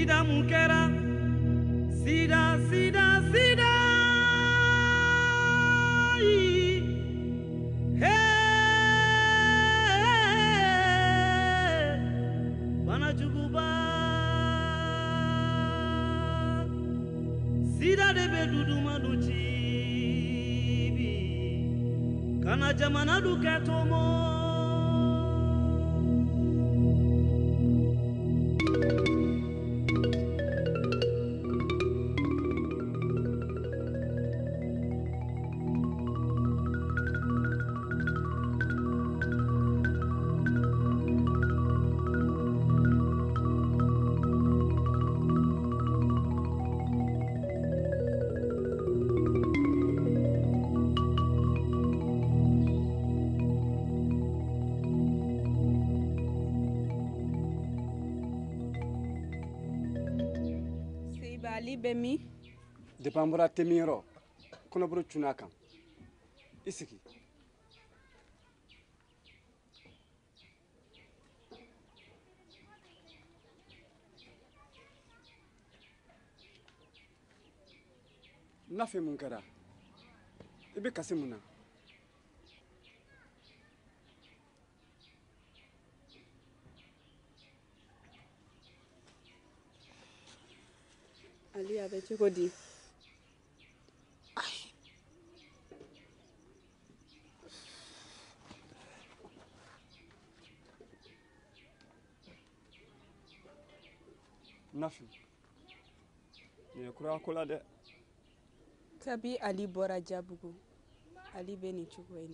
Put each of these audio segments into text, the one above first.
sida mun kɛra sida sida sida banajuguba sida de bɛ dudumadu ci bi kana jamana du kɛ tomo Ali bɛ min? Depuis an bɔra temiyɔrɔ kɔnɔburu cunna kan i sigi. Nafe mun kɛra i bɛ kasi mun na? Ali a bɛ cogo di? Nafi nin ye kura ko la dɛ. Kabi Ali bɔra Jabugu Ali bɛ nin cogo in na.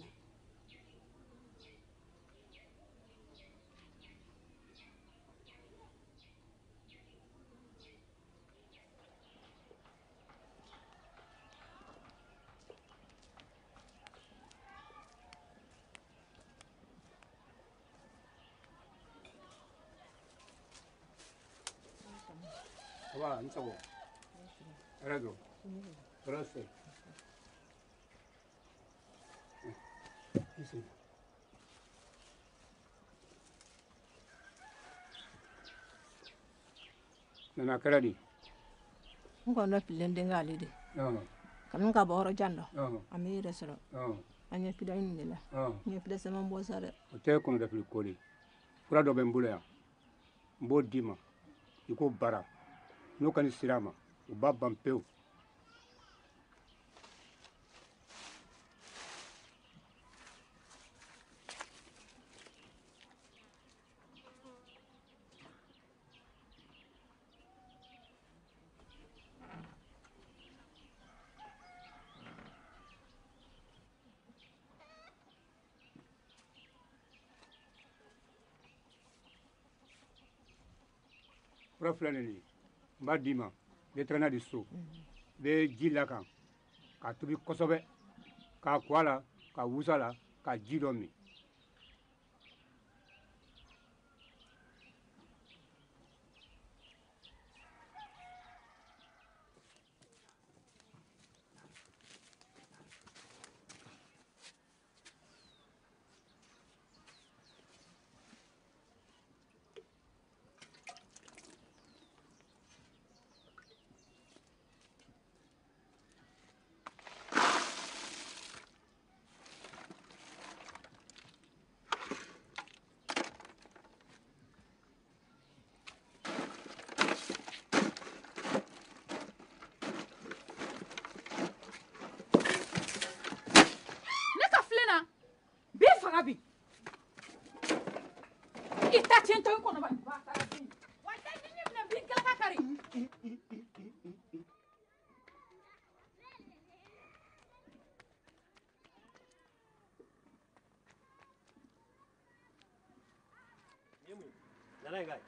Voilà, un sabor. Redo. Gracias. Sí. Nana kɛra di? N kɔnɔ pilen den k'ale de. Kanu ka bɔ yɔrɔ jan dɔ. An bɛ yɛrɛ sɔrɔ. An ɲɛ pida in de la. N ye pida sɛbɛn bɔ sa dɛ. O tɛ kɔnɔdafili ko de. Fura dɔ bɛ n bolo yan. N b'o d'i ma. I ko bara. N'o kɔni sera a ma u b'a ban pewu. Fura filɛ nin ye n b'a d'i ma i bɛ taa n'a di so i bɛ ji lakan k'a tobi kosɛbɛ k'a ko a la ka wusu a la ka ji dɔ min. Abi. Ita tiento en kono ba. Wa ta ni na bin kala kari. Nana ngai.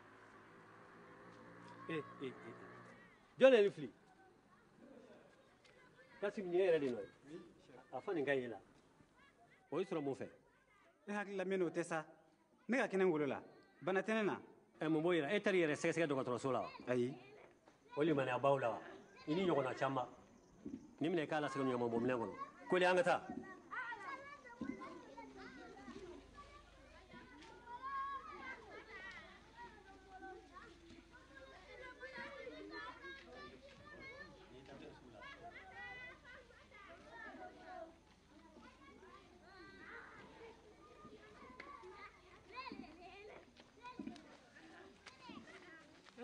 Jole ni fili. Kasi ni yɛrɛ de nɔ ye. A fɔ nin ka ye la. O yi sɔrɔ mun fɛ? E hakilila min o tɛ sa ne ka kɛnɛ ngolo la bana tɛ ne na. Mun b'o yira e taar'i yɛrɛ sɛgɛsɛgɛ dɔgɔtɔrɔso la wa? Ayi. O limaniya baw la wa? I ni ɲɔgɔnna caman. Ni minɛ k'a lasegin ɲɔgɔn bɔ minɛn kɔnɔ. Koli an ka taa.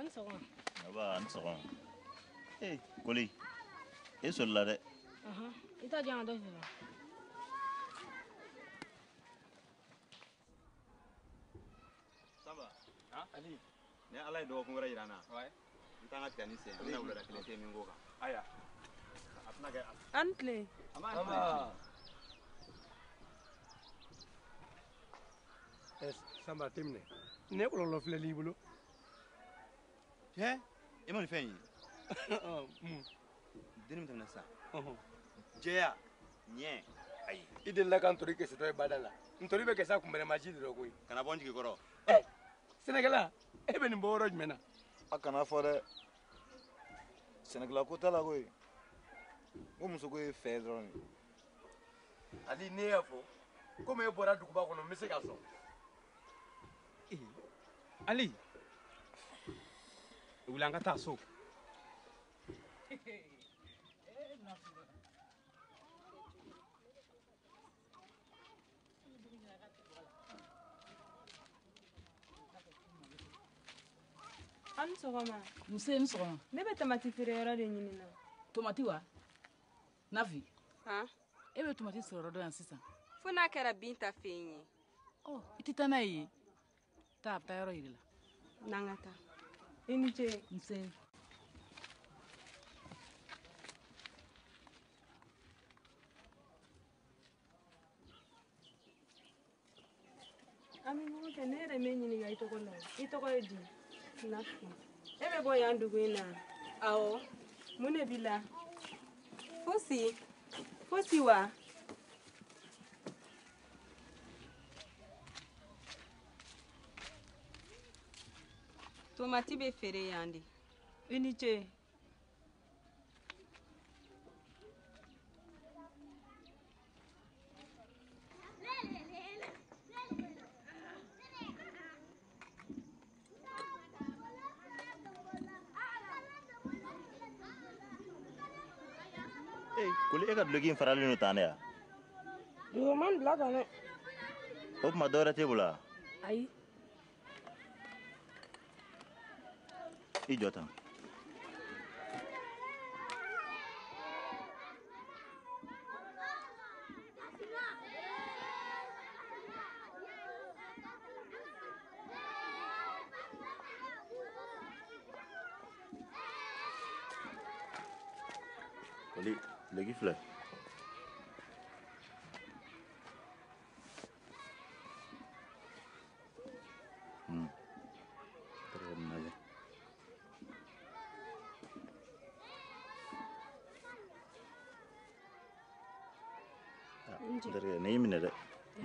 An sɔgɔma. Aba an sɔgɔma. Koli. E sɔrɔla dɛ. I t'a diyan dɔ sɔrɔ. Samba. Ali. Ni Ala ye dɔgɔkun wɛrɛ yira n na. N t'an ka tigɛ ni sen. N bɛna wulada kelen ten min ko kan. Aya. A tɛna kɛ. An tile. Samba temine. Ne kɔlɔlɔ filɛ l'i bolo. Tiɲɛ? E ma nin fɛn ye? Denni min tɛmɛna sisan. Jɛya. Ɲɛ. Ayi. I delila ka ntori kɛsɛtɔ ye bada la. Ntori bɛ kɛsa kunbɛrɛ maji de rɔ koyi. Kana bɔ n jigi kɔrɔ. Sɛnɛkɛla, e bɛ nin bɔ yɔrɔ jumɛn na? A kana fɔ dɛ. Sɛnɛkɛla ko t'a la koyi. Ko muso ko ye fɛ dɔrɔn de. Ali ne y'a fɔ komi e bɔra duguba kɔnɔ n bɛ se ka sɔn. Ali. Wuli an ka taa so. An sɔgɔma. Muso ni sɔgɔma. Ne bɛ tamati feere yɔrɔ de ɲini na. Tomati wa? Nafi. Han? E bɛ tomati sɔrɔ yɔrɔ dɔ yan sisan. Fo n'a kɛra Binta fɛ yen ye. Ɔ i tɛ taa n'a ye. Taa a bɛ taa yɔrɔ yiri la. N'an ka taa. I ni ce. Nse. An bɛ ɲɔgɔn fɛ ne yɛrɛ m'e ɲininka I tɔgɔ la. I tɔgɔ ye di? Nafi. E bɛ bɔ yan dugu in na? Awɔ. Mun de b'i la? Fosi. Fosi wa? Tomati bɛ feere yan de. I ni ce. Koli e ka duloki in faralen don tan ne ya? Yo man bila tan dɛ. O tuma dɔwɛrɛ t'e bolo wa? Ayi. I jɔ tan. Koli, duloki filɛ. Dari ne yi minɛ dɛ.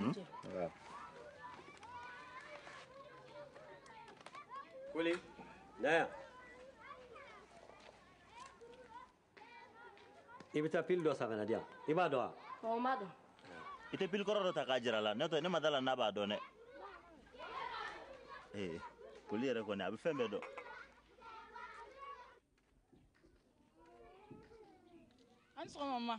Koli, Naya. I bɛ taa pili dɔ san ka na di yan. I b'a dɔn wa? Ɔ ma dɔn. I tɛ pili kɔrɔ dɔ ta k'a jira la. N'o tɛ ne ma da la n'a b'a dɔn dɛ. Koli yɛrɛ kɔni a bɛ fɛn bɛɛ dɔn. An sɔgɔma ma.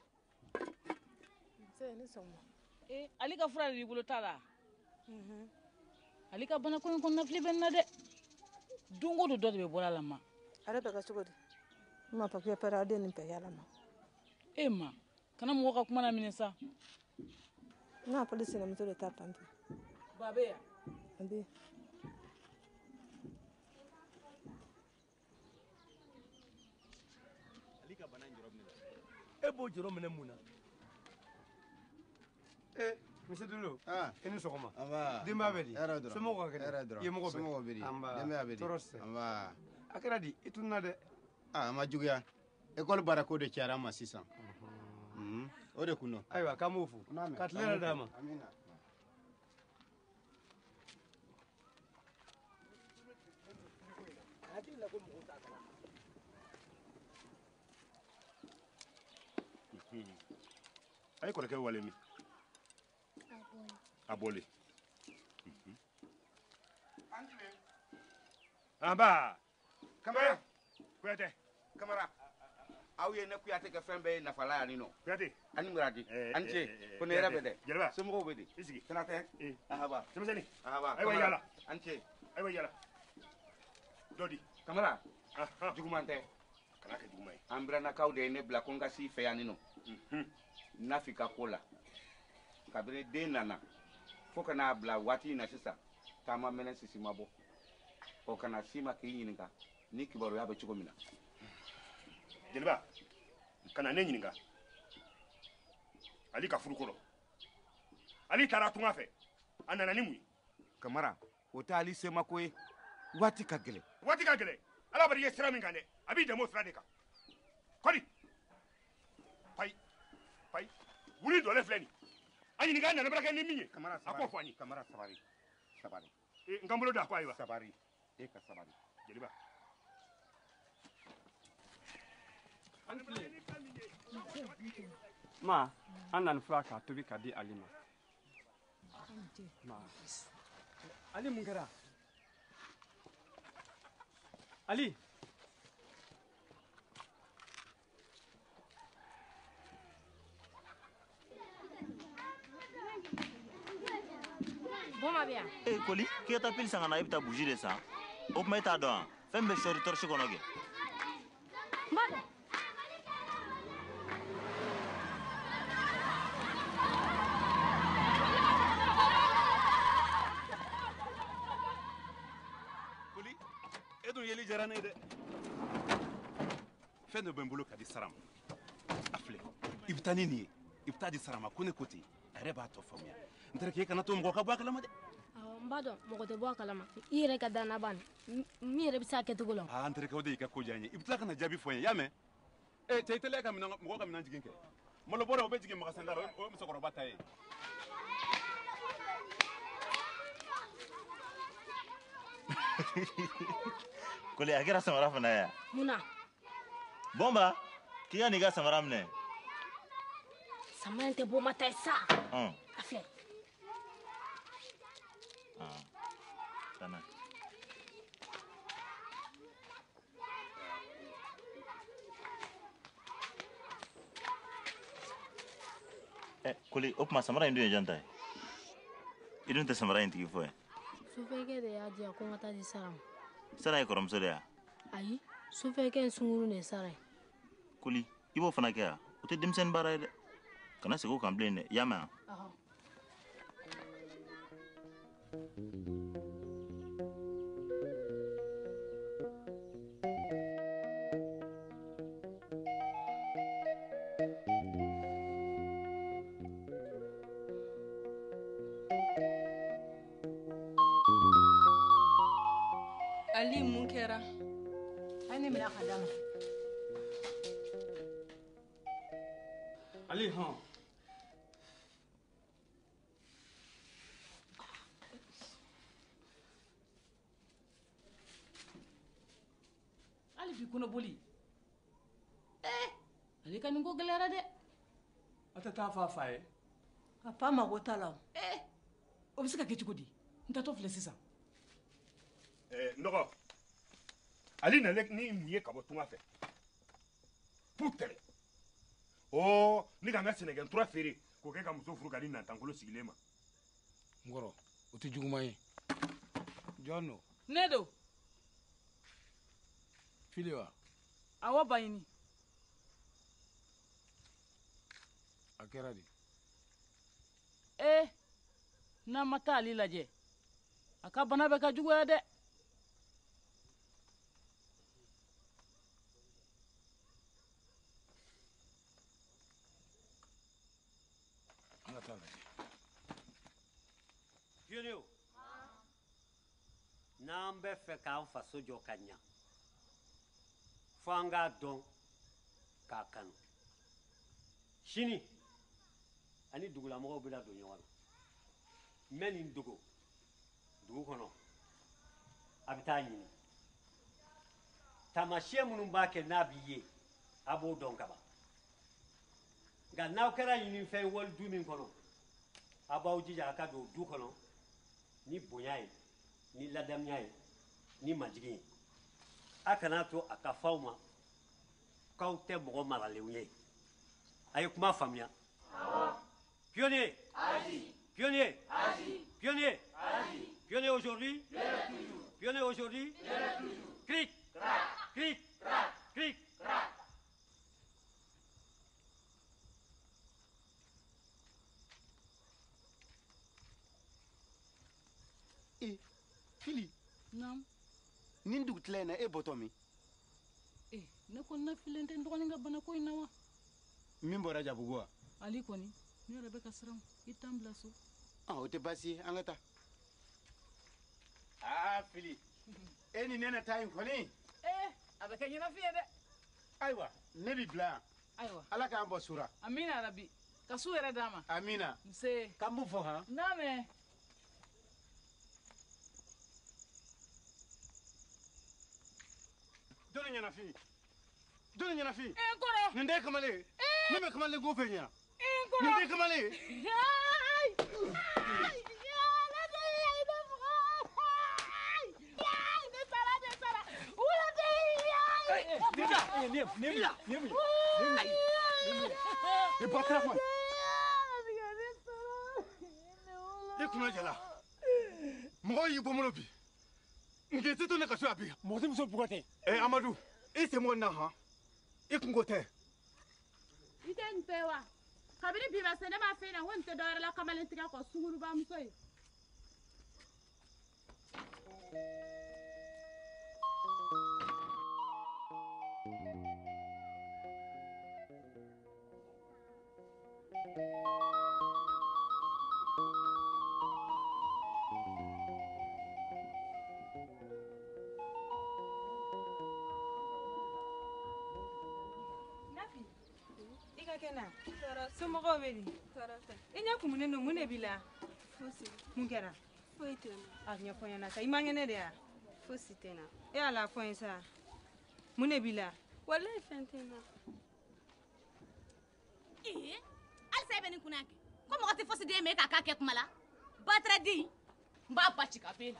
Ni sɔgɔma. Ali ka fura de b'i bolo t'a la? Ali ka bana ko in kɔnɔna fili bɛ n na dɛ. Don o don dɔ de bɛ bɔ a la ma. Ale bɛ kɛ cogo di? Ne ma papier pɛrɛ a den nin bɛɛ yala ma. E ma kana mɔgɔ ka kuma na minɛ sa. N'a polisi na muso de ta tanto. Ba bɛ yan. A bɛ. Ali ka bana in jɔrɔ minɛ. E b'o jɔrɔ minɛ mun na? Monsieur Dulo, i ni sɔgɔma. Denbaya bɛ di? Somɔgɔw ka kɛnɛ? Iyemɔgɔ bɛ? Somɔgɔw bɛ di. Denbaya bɛ di. Tɔɔrɔ tɛ. A kɛra di? I tununa dɛ. A ma juguya. École baara ko de cayara an ma sisan. O de kun don. Ayiwa k'an b'o fo. Ka tile yɛrɛ d'a ma. A ye kɔrɔkɛ wale min? A bɔlen. Anba. Kamara. Kuyatɛ. Kamara. Aw ye ne Kuyatɛ kɛ fɛn bɛɛ ye nafala yan nin nɔ. Kuyatɛ. Ani Muradi. Ani ce. Ko ne yɛrɛ bɛ dɛ. Jeliba. Somɔgɔw bɛ di. I sigi. Konatɛ. Ahaba. Denmisɛnnin. Ahaba. Ayiwa yala. Ani ce. Ayiwa yala. Dɔ di. Kamara, juguman tɛ. Kana kɛ juguman ye. An biranakaw de ye ne bila ko n ka s'i fɛ yan nin nɔ. Nafi ka ko la. Kabini den nana fo ka n'a bila waati in na sisan taama mɛnɛ sisi ma bɔ. O kana s'i ma k'i ɲininka ni kibaruya bɛ cogo min na. Jeliba, kana ne ɲininka. Ali ka furu kɔrɔ. Ali taara tunga fɛ. A nana ni mun ye? Kamara, o tɛ Ali semako ye. Waati ka gɛlɛn. Waati ka gɛlɛn. Ala bari ye sira min kan dɛ. A b'i dɛmɛ o sira de kan. Kɔdi. Payi. Payi. Wuli dɔlen filɛ nin. A ɲininka a nana bara kɛ ni min ye. Kamara sabari. A k'o fɔ an ye. Kamara sabari. Sabari. N kan bolo da ko ayiwa. Sabari. E ka sabari. Jeliba. Ma, an nana fura k'a tobi k'a di Ali ma. Ma. Ali mun kɛra? Ali. Bon ma bien. Eh Koli, k'i ta pile sanga na i bɛ taa bougie de san. O kuma e t'a dɔn wa? Fɛn bɛ sɔri torche kɔnɔ kɛ. Mbado. Koli, e dun yeli diyara ne ye dɛ. Fɛn dɔ bɛ n bolo ka di Sara ma. A filɛ, i bɛ taa ni nin ye. I bɛ taa di Sara ma ko ne ko ten. A yɛrɛ b'a tɔ faamuya. N tɛ k'e kana to mɔgɔ ka bɔ a kalama dɛ. Mbado, mɔgɔ tɛ bɔ a kalama. I yɛrɛ ka danna ban. Min yɛrɛ bɛ se a kɛcogo la. N terikɛ o de y'i ka ko diya n ye. I bɛ tila ka na jaabi fɔ n ye, i y'a mɛn? Cɛ i teliya ka mɔgɔ ka minɛn jigin kɛ. Malo bɔra o bɛ jigin magasin da la, o ye musokɔrɔba ta ye. Koli, a kɛra samara fana ye. Munna? Bɔnba, k'i ka n'i ka samara minɛ. Samara in tɛ bɔ ma ta ye sa. A filɛ. Kana. Koli, o kuma samara in dun ye jɔn ta ye? I dun tɛ samara in tigi fɔ ye? Sufɛkɛ de y'a diya ko n ka taa di Sara ma. Sara ye kɔrɔmuso de ye wa? Ayi, sufɛkɛ in sunkuru de ye Sara ye. Koli, i b'o fana kɛ wa? O tɛ denmisɛnnin baara ye dɛ. Kana segin o kan bilen dɛ, i y'a mɛn wa? Ali mun kɛra? Ai ne mina ka d'a ma. Ali hɔn. Ali bi kɔnɔboli. Ali ka nin ko gɛlɛyara dɛ. A tɛ taa fɔ a fa ye. A fa mago t'a la. O bɛ se ka kɛ cogo di? N taatɔ filɛ sisan. Nɔgɔ. Ali nalen ni mun ye ka bɔ tunga fɛ. Putɛrɛ. Ni ka n ka sɛnɛkɛntura feere k'o kɛ ka muso furu ka di Nantankolo sigilen ma. N kɔrɔ, o tɛ juguman ye. Jɔn don? Ne don. Fili wa? Awɔ Baɲini. A kɛra di? N'an ma taa Ali lajɛ a ka bana bɛ ka juguya dɛ. An ka taa lajɛ. Pionnier, n'an bɛ fɛ k'an faso jɔ ka ɲa fo an k'a dɔn k'a kanu. Sini ani dugulamɔgɔw bɛna don ɲɔgɔn na. N bɛ nin dogo dugu kɔnɔ a bɛ taa ɲini. Taamasiyɛn minnu b'a kɛ n'a b'i ye a b'o dɔn kaban. Nka n'aw kɛra ɲinifɛn wali du min kɔnɔ a b'aw jija a ka don du kɔnɔ ni bonya ye ni ladamuya ye ni majigin ye. A kana to a ka f'aw ma k'aw tɛ mɔgɔ maralenw ye. A ye kuma faamuya. Pionnier. Pionnier. Pionnier. Pionnier aujourd'hui. Pionnier aujourd'hui. Cri. Krik. Krik. Fili. Naam. Nin dugutila na e bɔtɔ min. Ne kɔni na filen tɛ n dɔgɔnin ka bana ko in na wa. Min bɔra Jabugu wa? Ali kɔni ne yɛrɛ bɛ ka siran i t'an bila so. O tɛ baasi ye an ka taa. Fili. E ni nɛnɛ ta in kɔni. A bɛ kɛ ɲɛnafin ye dɛ. Ayiwa ne bi bila yan. Ayiwa. Ala k'an bɔ sura. Amina rabi. Ka su yɛrɛ d'a ma. Amina. Nse. K'an b'u fɔ han. N'a mɛn. Jɔnni ɲɛnafin. Jɔnni ɲɛnafin. N kɔrɔ. Nin tɛ kamalen. Ne bɛ kamalen ko fɛ ɲɛna. N kɔrɔ. Nin tɛ kamalen. I ba kɛra fɔ. I kunna jala. Mɔgɔw y'i bɔ n bolo bi. Nke tɛ to ne ka so a bi. Mɔgɔ tɛ muso bugɔ ten. Amadu, i sen bɔ nin na han. I kungo tɛ. I tɛ nin fɛ wa? Kabini bi ma se ne m'a fɛ na ko nin tɛ dɔwɛrɛ la kamalen tigɛ kɔ sunguruba muso ye. Somɔgɔw bɛ di? I ɲɛ kumunen don mun de b'i la? Fosi. Mun kɛra? Foyi tɛ n na. A ɲɛfɔ n ɲɛna sa i ma ŋɛnɛ de ya? Fosi tɛ n na. E Ala fɔ n ye sa. Mun de b'i la? Walahi fɛn tɛ n na. Halisa e bɛ nin kunna kɛ ko mɔgɔ tɛ fosi den ma e k'a k'a kɛ kuma la batɛrɛ di n b'a ba ci ka b'e la.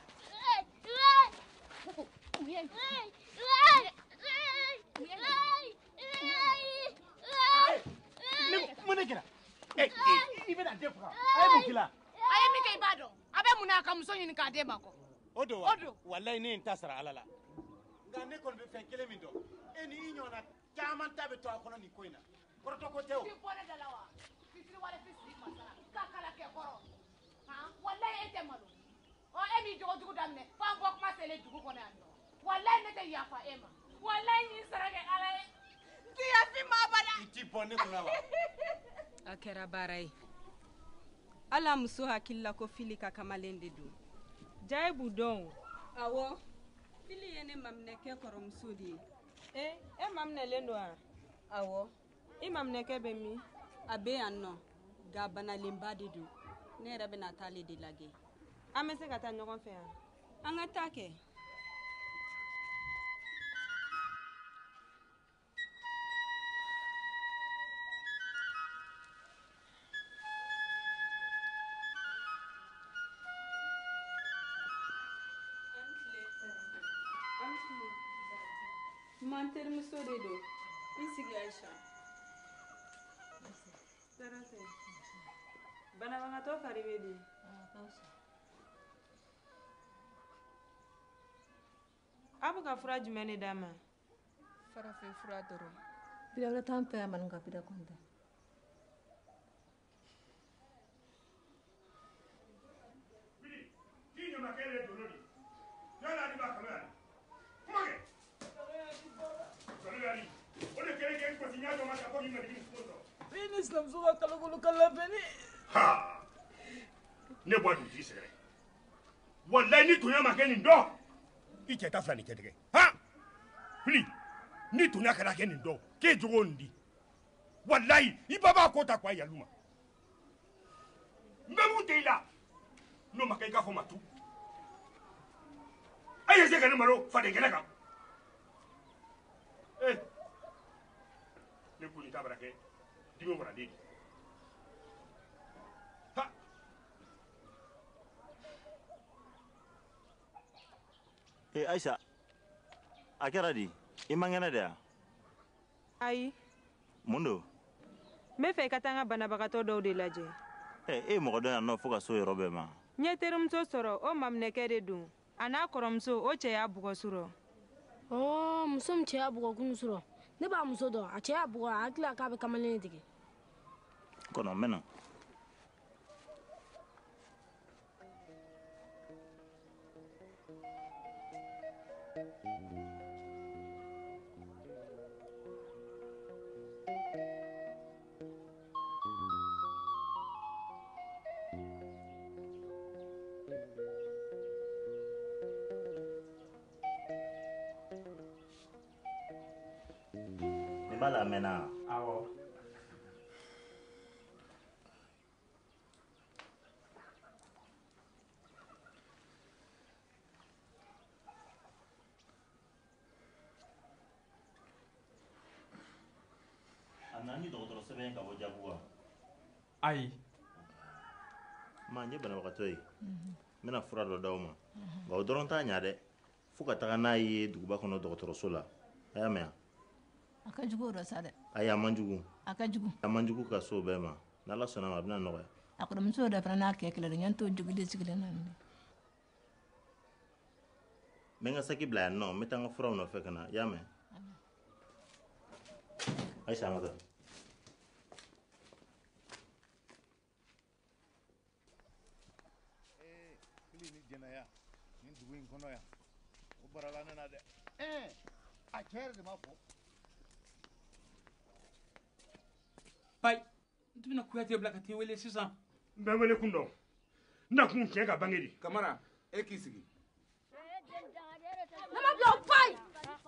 Mun de kɛra? I bɛna den faga. A ye mun k'i la? A ye min kɛ i b'a dɔn a bɛ mun na a ka muso ɲini k'a den ma kɔ. O don wa? Walayi ne ye n ta sara Ala la. Nka ne kɔni bɛ fɛn kelen min dɔn e ni i ɲɔgɔnna caman ta bɛ to a kɔnɔ nin ko in na. Kɔrɔtɔ ko tɛ o. K'i bɔ ne da la wa? Fitiri wale fi sigi masala k'a kala kɛ kɔrɔ. Walayi e tɛ malo. E m'i jogo jugu daminɛ f'an bɔ kuma selen dugu kɔnɔ yan nɔ. Walayi ne tɛ yafa e ma. Walayi n y'i sara kɛ Ala ye. N tɛ yafa i ma abada. I t'i bɔ ne kunna wa? A kɛra baara ye. Ala muso hakili la ko Fili ka kamalen de don. Ja e b'u dɔn o. Awɔ. Fili ye ne maminɛkɛ kɔrɔmuso de ye. E maminɛlen don wa? Awɔ. I maminɛkɛ bɛ min? A bɛ yan nɔ nka banalenba de don. Ne yɛrɛ bɛna taa ale de lajɛ. An bɛ se ka taa ɲɔgɔn fɛ yan? An ka taa kɛ. Man terimuso de don. I sigi Ayisa. Tɔɔrɔ tɛ. Banabagatɔ fari bɛ di? A bɛ ka fura jumɛn de d'a ma? Farafin fura dɔrɔn. Bila wɛrɛ t'an fɛ yan man ka bila kɔntan. Ni sinamuso ka kalokolo ka labɛnni. Ne bɔ dun t'i sɛgɛrɛ walayi ni tonya ma kɛ nin dɔn i cɛ ta fila nin kɛ tigɛ Fili ni tonya kɛra kɛ nin dɔn k'e jogo nin di walayi i ba b'a ko ta k'a yalu ma n bɛ mun tɛ i la n'o ma kɛ i k'a fɔ ma tu a ye se ka ne malo faden kɛnɛ kan ne ko nin ta bara kɛ dimi fara den Ayisa a kɛra di I man kɛnɛ de ya? Ayi. Mun don? N bɛ fɛ I ka taa n ka banabagatɔ dɔw de lajɛ. E ye mɔgɔ dɔn yan nɔ fo ka so yɔrɔ bɛɛ ma. N ye terimuso sɔrɔ o maminɛkɛ de don a n'a kɔrɔmuso o cɛ y'a bugɔ surɔ. Oh, muso min cɛ y'a bugɔ kunu sɔrɔ ne b'a muso dɔn a cɛ y'a bugɔ a hakili la k'a bɛ kamalen tigɛ kɔnɔ n bɛna ni b'a lamɛnna awɔ a nana ni dɔgɔtɔrɔ sɛbɛn ka bɔ jabuga ayi ma n ye banabagatɔ ye n bɛna fura dɔ d'aw ma nka o dɔrɔn t'a ɲa dɛ fo ka taga n'a ye duguba kɔnɔ dɔgɔtɔrɔso la a y'a mɛn a ka jugu o dɔ sa dɛ ayi a man jugu a ka jugu a man jugu ka so bɛɛ ma n'ala sɔnna ma a bɛna nɔgɔya a kɔrɔmuso dɔ fana n'a kɛ kɛlɛ de ɲɛ t'o jugu de sigilen na nin n bɛ n ka saki bila yan nɔ n bɛ taa n ka furaw nɔfɛ ka na i y'a mɛn ayisa an ka taa Fili ni jɛnɛya nin dugu in kɔnɔ yan o barala ne na dɛ a cɛ yɛrɛ de m'a fɔ pai n tun bɛna kuyate bila ka t'i wele sisan n bɛ wele kun dɔn n na kun cɛ ka bange de kamara e k'i sigi nama bila o pai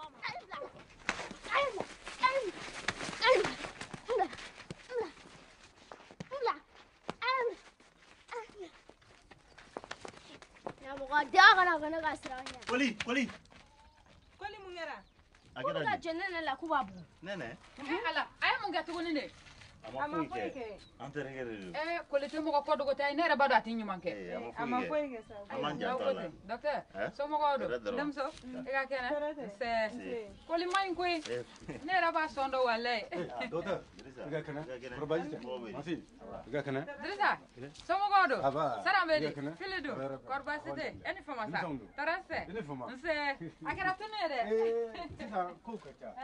mɔgɔ da kana ka ne ka siran ɲɛ koli koli koli mun kɛra a kɛra ka jɛ nɛnɛ la k'u b'a bugu nɛnɛ ala a ye mun kɛ tuguni de a ma foyi kɛ an terikɛ de don koli tɛ mɔgɔ kɔ dogo tɛ ne yɛrɛ b'a dɔn a tɛ ɲuman kɛ a ma foyi kɛ a man jan t'a la docteur somɔgɔw don denmuso i ka kɛnɛ nse koli ma ɲi koyi ne yɛrɛ b'a sɔn dɔ walayi docteur i ka kɛnɛ kɔrɔ baasi tɛ masi i ka kɛnɛ dirisa somɔgɔw don aba saran bɛ di fili don kɔrɔ baasi tɛ e ni fama sa taara nse nse a kɛra tunu ye dɛ sisan kow ka ca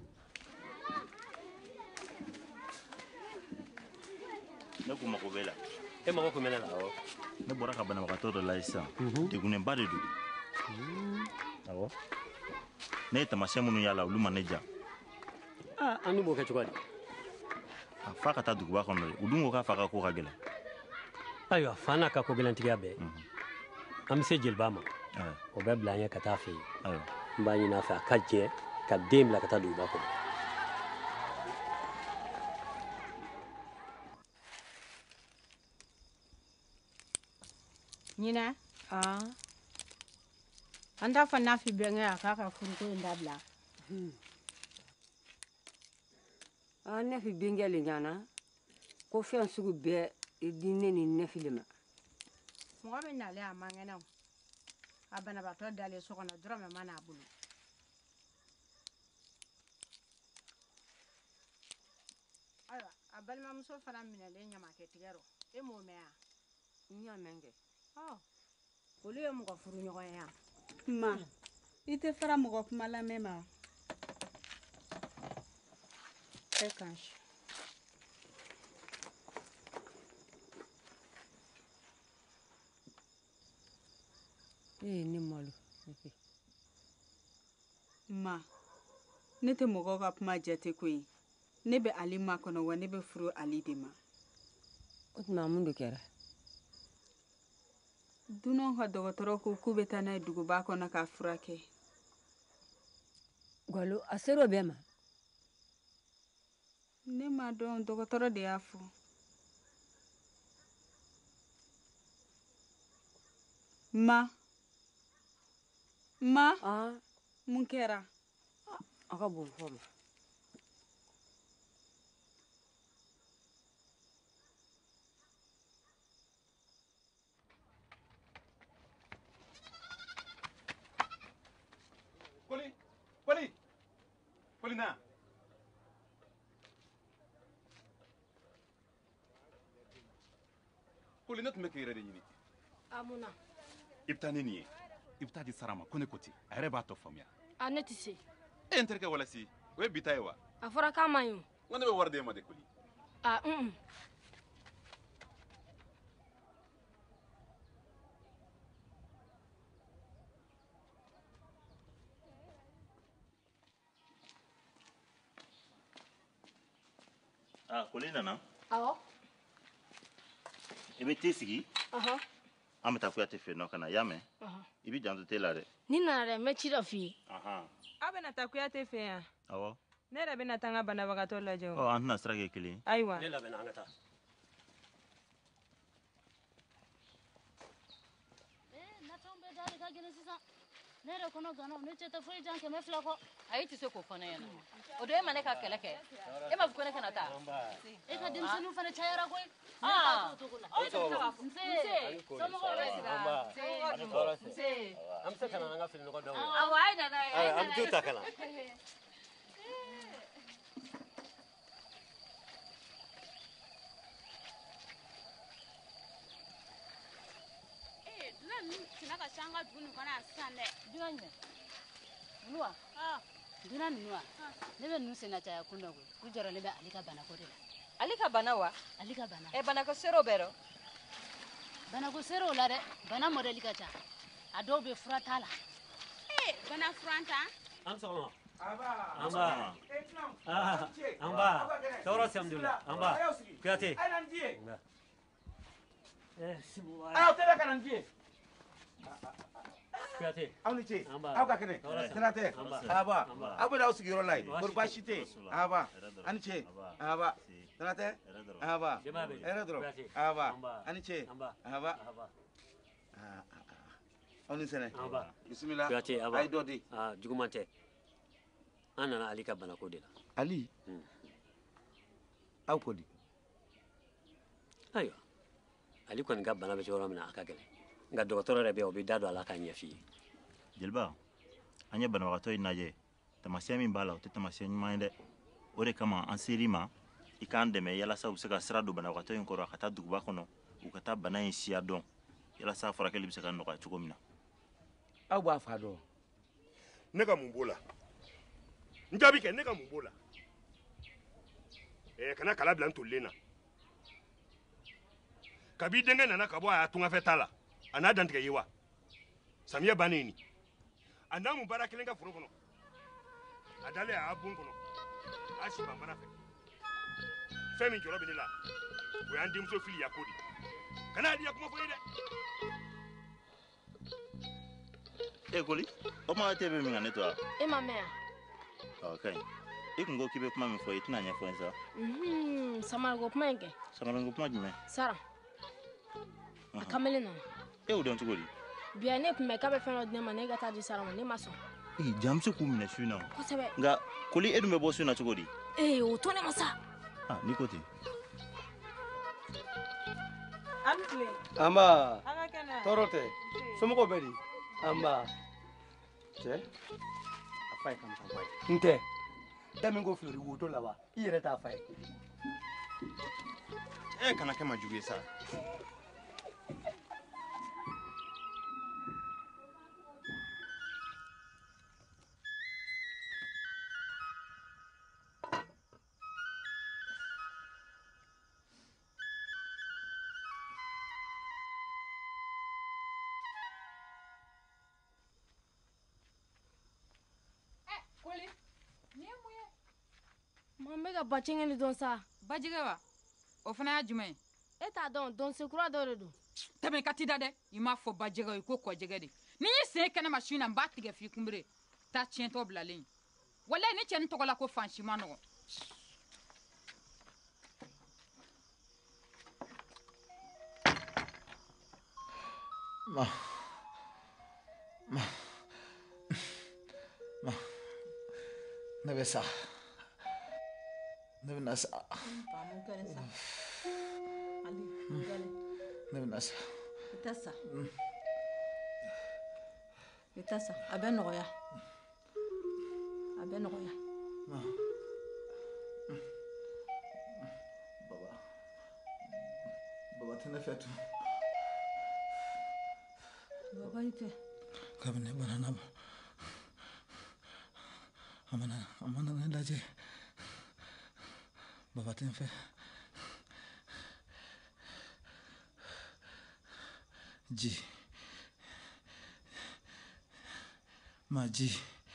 ne ko mago b'e la e mago kun bɛ ne la awɔ ne bɔra ka banabagatɔ dɔ la sisan degunenba de don awɔ ne ye taamasiyɛn minnu y'a la olu ma ne ja an dun b'o kɛ cogoya di a fa ka taa duguba kɔnɔ dɛ u dun ko k'a fa ka ko ka gɛlɛn ayiwa fa n'a ka ko gɛlɛntigiya bɛɛ an bɛ se jeliba ma o bɛ bila an ye ka taa fɛ yen n b'a ɲini a fɛ a ka jɛ ka den bila ka taa duguba kɔnɔ ɲinɛ an t'a fɔ n'a fi bɛnkɛ a k'a ka furuko in dabila ne fi bɛnkɛ le ɲana ko fɛn sugu bɛɛ di ne ni ne fi le ma mɔgɔ min nalen a man kɛnɛ a banabaatɔ dalen so kɔnɔ dɔrɔmɛ ma n'a bolo ayiwa a balimamuso fana minɛlen ɲamakɛ tigɛ rɔ e m'o mɛn wa n y'a mɛn kɛ olu ye mɔgɔ furu ɲɔgɔn ye ma i tɛ fara mɔgɔ kuma lamɛn ma e kan si ne malo ma ne tɛ mɔgɔw ka kuma jate koyi ne bɛ ali ma kɔnɔ wa ne bɛ furu ali de ma o tuma mun de kɛra dunanw ka dɔgɔtɔrɔ ko k'u bɛ taa n'a ye duguba kɔnɔ k'a furakɛ gwalo a ser'o bɛɛ ma ne m'a dɔn dɔgɔtɔrɔ de y'a fɔ ma mun kɛra a ka bon fɔ ma Koli na. Koli ne tun bɛ k'i yɛrɛ de ɲini. Amuna. I bɛ taa ni nin ye. I bɛ taa di Sara ma ko ne ko ten. A yɛrɛ b'a tɔ faamuya. a ne tɛ se. E n terikɛ walasi o ye bita ye wa. a fɔra k'a man ɲi o. n ko ne bɛ wari d'e ma de Koli. Koli nana. awɔ. I bɛ t'i sigi. an bɛ taa Kuyate fɛ yen nɔ ka na, i y'a mɛn? I b'i janto te la dɛ. ni nana dɛ n bɛ ci dɔ f'i ye. aw bɛna taa Kuyate fɛ yan. awɔ. ne yɛrɛ bɛna taa n ka banabagatɔ lajɛ o. an tɛna sira kɛ kelen. ayiwa. ne labɛnna an ka taa. nafɛnw bɛɛ da de ka gɛlɛn sisan. ne yɛrɛ kɔnɔ gana ne cɛ tɛ foyi jan 200 kɔ. ayi tɛ se k'o fɔ ne ɲɛna. o don e ma ne ka kɛlɛ kɛ. e ma fɔ ko ne kana taa. e ka denmisɛnninw fana cayara koyi. Nse, somɔgɔw bɛ sira. Nse. an bɛ se ka na an ka fini nɔgɔ dɔw ye. awɔ a ye nana ye. an bɛ t'u ta ka na. dunan ninnu tɛna ka se an ka dugu nin kɔnɔ yan sisan dɛ. dunan jumɛn? ninnu wa? dunan ninnu wa? ne bɛ ninnu senna caya kun dɔ koyi. u jɔrɔ ne bɛ ale ka banako de la. ale ka bana wa? ale ka bana. banako serew bɛ dɔ? banako serew la dɛ. bana mɔdɛli ka ca. a dɔw bɛ fura t'a la. bana furan ta. an sɔgɔma. an ba tɔɔrɔ si alhamdulilah an ba Kuyate. aw tɛ ka na n f'i ye. Kuyate. aw ni ce aw ka kɛnɛ sira tɛ aba aw bɛ n'aw sigiyɔrɔ la yen kɔri baasi tɛ aba a ni ce aba sira tɛ aba hɛrɛ dɔrɔn aba a ni ce aba aw ni sɛnɛ bisimila Kuyate aba a ye dɔ di. juguman tɛ an nana Ali ka banako de la. Ali aw ko di. ayiwa Ali kɔni ka bana bɛ cogo yɔrɔ min na a ka gɛlɛn nka dɔgɔtɔrɔ yɛrɛ bɛ yen o bɛ da don a la k'a ɲɛ f'i ye. jeliba an ye banabagatɔ in lajɛ tamasiyɛn min b'a la o tɛ tamasiyɛn ɲuman ye dɛ. o de kama an ser'i ma i k'an dɛmɛ yalasa u bɛ se ka sira don banabagatɔ in kɔrɔ a ka taa duguba kɔnɔ u ka taa bana in siya dɔn yalasa furakɛli bɛ se ka nɔgɔya cogo min na. aw b'a fa dɔn. ne ka mun b'o la n jaabi kɛ ne ka mun b'o la kana kala bila n tolilen na kabi denkɛ nana ka bɔ a tungafɛ ta la a n'a dantigɛ ye wa samiyɛ bannen ni a n'a mun baara kelen ka foro kɔnɔ a dalen a y'a bon kɔnɔ a si ban bana fɛ fɛn min jɔrɔ bɛ ne la o y'an denmuso fili yako di kana a diya kuma fɔ ye dɛ. Koli o ma tɛ bɛ min ka ne to wa. e ma mɛn wa. ɔ ka ɲi i kun ko k'i bɛ kuma min fɔ i tɛna ɲɛfɔ n sa. samaliko kuma in kɛ. samaliko kuma jumɛn. sara a kamalen nana. e y'o dɔn cogo di. bi ne kun bɛ k'a bɛ fɛn dɔ di ne ma ne ka taa di sara ma ne ma sɔn. jaa an bɛ se k'u minɛ su in na o. kosɛbɛ. nka Koli e dun bɛ bɔ su in na cogo di. o to ne ma sa. n'i ko ten. an tile. anba an ka kɛnɛ. tɔɔrɔ tɛ somɔgɔw bɛ di. anba cɛ a fa ye kamisa ba ye. n tɛ da min ko filori woto la wa i yɛrɛ t'a fa ye. kana kɛ ma jugu ye sa. n bɛ ka bacɛngɛ de dɔn sa. bajɛgɛ wa o fana y'a jumɛn ye. e t'a dɔn dɔnsen kura dɔ de don. tɛmɛ ka ti da dɛ i m'a fɔ bajɛgɛ ye ko kɔjɛgɛ de ni y'i sen kɛnɛ ma su in na n b'a tigɛ f'i kunbere taa tiɲɛtɔ bilalen walayi ne cɛ nin tɔgɔ la ko fansi ma nɔgɔ. ma ne bɛ sa ne bɛna sa ne bɛna sa. i tɛ sa i tɛ sa a bɛ nɔgɔya a bɛ nɔgɔya. baba tɛ ne fɛ tun. baba i tɛ. kabini ne banana amana ne lajɛ baba tɛ n fɛ ji ma ji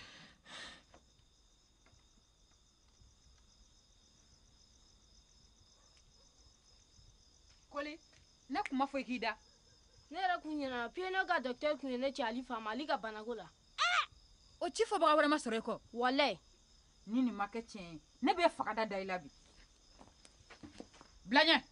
Koli ne kuma fɔ k'i da ne yɛrɛ kun ɲinana piye ne ka docteur kun ye ne ci Ali fa ma Ali ka banako la o ci fɔbaga wɛrɛ ma sɔrɔ i kɔ walayi ni nin ma kɛ tiɲɛ ye ne bɛ fagada da i la bi bila ɲɛ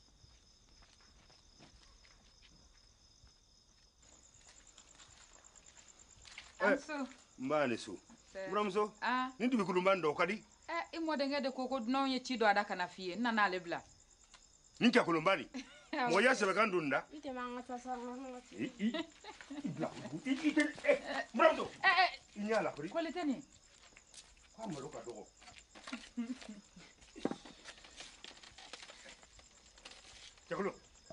Mbaa ni so buramuso ni dubikulumba ndo kadi i mɔdenkɛ de ko dunanw ye ci dɔ a da kana f'i ye n nana ale bila ni cɛ kulumba ni mɔgɔ ya sɛbɛ kan dun da i tɛ man ka taa sa buramuso i ɲɛ la kori Koli tɛ nin k'a malo ka dɔgɔ cɛkulo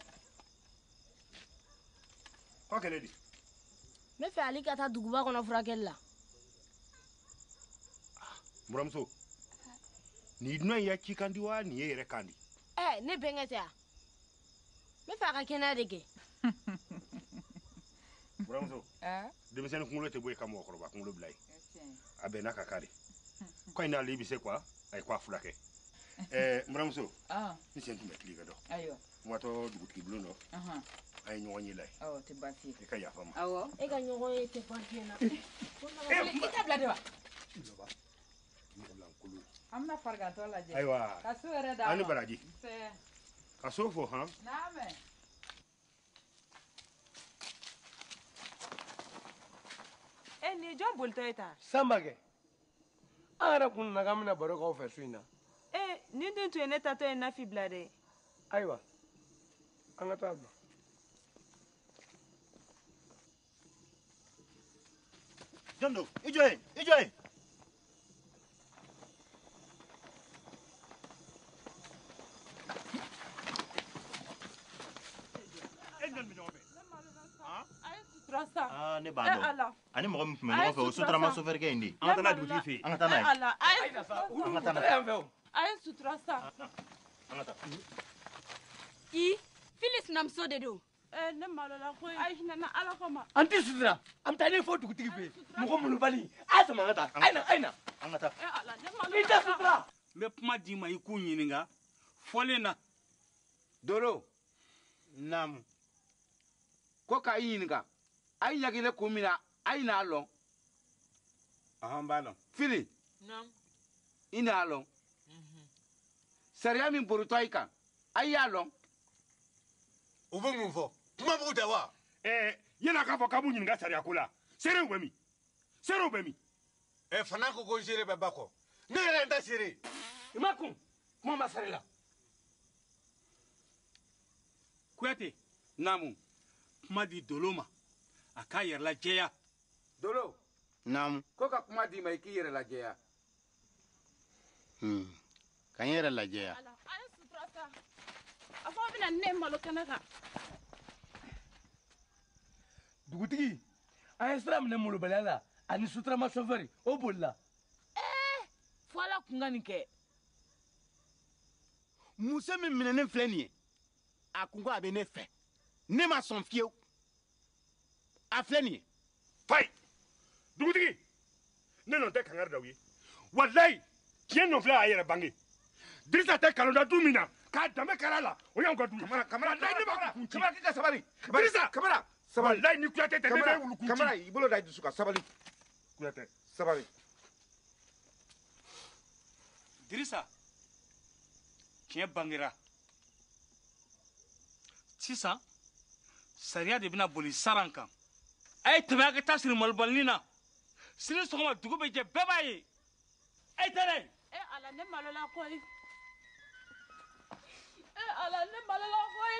k'a kɛlɛ di n bɛ fɛ Ali ka taa duguba kɔnɔ furakɛli la buramuso ni dunan ya ci kan di wa ni ye yɛrɛ kan di ne bɛnkɛ tɛ yan n bɛ fɛ a ka kɛnɛya de kɛ buramuso denmisɛnnin kunkolo tɛ bɔ i ka mɔgɔkɔrɔba kunkolo bila ye a bɛn n'a ka kari ko in n'ale bɛ se kuwa a ye k'a fulakɛ buramuso ni sen tun bɛ tile ka dɔn n watɔ dugutigi bulon dɔ a ye ɲɔgɔn ye la ye i ka yafa ma e ka ɲɔgɔn ye tɛ baasi na i tɛ bila de wa an bɛna farigantɔ lajɛ ayiwa ka so yɛrɛ d'a ma ani baraji ka so fo han naamɛ ni jɔn bolitɔ ye ta Sanbakɛ an yɛrɛ kun nana k'an bɛna baro k'aw fɛ su in na nin dun tun ye ne tatɔ ye Nafi bila dɛ ayiwa an ka taa bila jɔn don i jɔ yen i jɔ yen ne b'a dɔn ani mɔgɔ min tun bɛ ɲɔgɔn fɛ o suturama sofɛrikɛ in de an ka taa n'a ye dugutigi fɛ yen an ka taa n'a ye an ka taa n'a ye a ye sutura sa an ka taa Fili sinamuso de don ne malola ko ye ayi hinɛ Ala kama an tɛ sutura an bɛ taa ne fɔ dugutigi fɛ yen mɔgɔ mulubali a ye sama an ka taa a ye na an ka taa i tɛ sutura n bɛ kuma d'i ma i k'u ɲininka fɔlen na Doro naamu ko k'a ɲininka a ye ɲagile kun min na a ye n'a lɔn n b'a lɔn Fili i n'a lɔn sariya min borotɔ i kan a y'a lɔn u bɛ mun fɔ kuma b'u da wa yala k'a fɔ k'a b'u ɲininka sariya ko la seerew bɛ min seerew bɛ min fana ko ko seere bɛ ba kɔ ne yɛrɛ n tɛ seere i ma kun kuma ma sari la Kuyate naamu kuma di Dolo ma a k'a yɛrɛ lajɛya Dolo naamu ko ka kuma d'i ma i k'i yɛrɛ lajɛya ka n yɛrɛ lajɛya a ye sutura sa a fɔ bɛna ne malo kɛnɛ kan dugutigi an ye sira minɛ molobaliya la ani suturama sofɛri o bolila fo Ala kun ka nin kɛ muso min minɛnen filɛ nin ye a kun ko a bɛ ne fɛ ne ma sɔn fiyewu a filɛ nin ye fayi dugutigi ne nɔ tɛ kangari da u ye walayi tiɲɛ nɔ filɛ a yɛrɛ bange Dirisa tɛ kalon da du min na k'a danbe kɛra a la o y'anw ka du ye Kamara k'i ka sabali Dirisa Kamara sabali walayi ni Kuyatɛ tɛ ne bɛ wulu kun ci Kamara i bolo da i dusu kan sabali Kuyatɛ sabali Dirisa tiɲɛ bangera sisan sariya de bɛna boli saran kan a ye tɛmɛ a ka taa siri malobalinin na sini sɔgɔma dugu bɛ jɛ bɛɛ b'a ye a ye taa n'a ye Ala ne malola koyi Ala ne malola koyi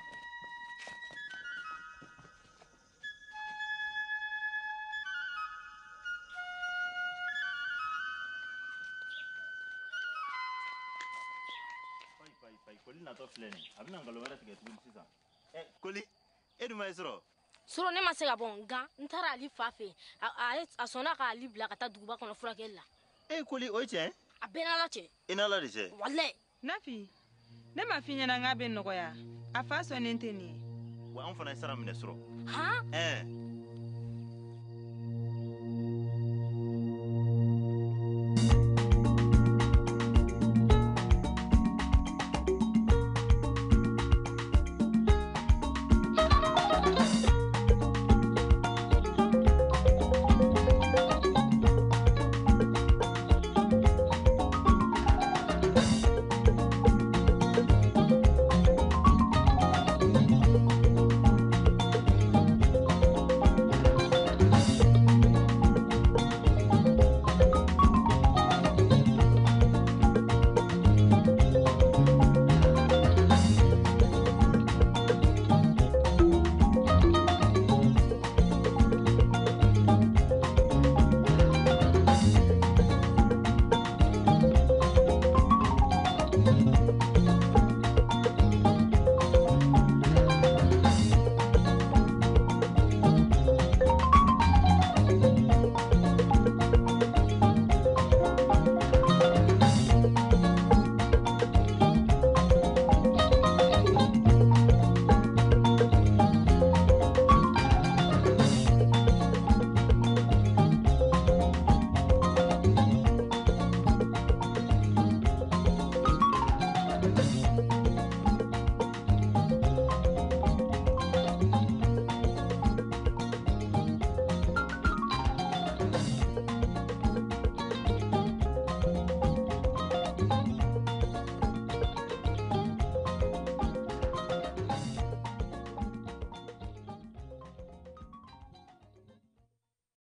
fayi Koli natɔ filɛ nin a bɛna nkalon wɛrɛ tigɛ tuguni sisan Koli e dun ma ye sɔrɔ sɔrɔ ne ma se ka bɔ nka n taara Ali fa fɛ a sɔnna ka Ali bila ka taa duguba kɔnɔ furakɛli la koli o cɛ a bɛɛ n'ala cɛ i n'ala de cɛ walayi Nafi ne ma f'i ɲɛna n k'a bɛ nɔgɔya a fa sɔnnen tɛ nin ye wa an fana ye sara minɛ sɔrɔ han